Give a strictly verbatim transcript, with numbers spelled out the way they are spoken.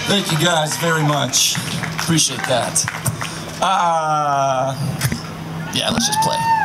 Thank you guys very much. Appreciate that. Uh, yeah, let's just play.